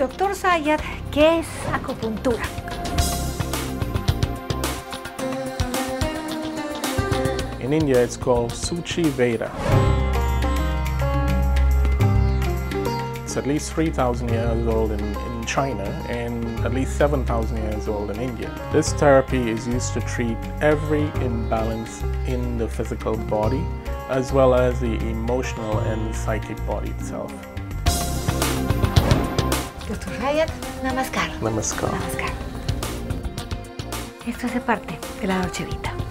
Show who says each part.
Speaker 1: Doctor Sayat, ¿qué es acupuntura?
Speaker 2: In India, it's called Suchi Veda. It's at least 3,000 years old in China and at least 7,000 years old in India. This therapy is used to treat every imbalance in the physical body, as well as the emotional and psychic body itself.
Speaker 1: Doctor Sayat, namaskar.
Speaker 2: Namaskar.
Speaker 1: Namaskar. Esto hace parte de la Dolce Vita.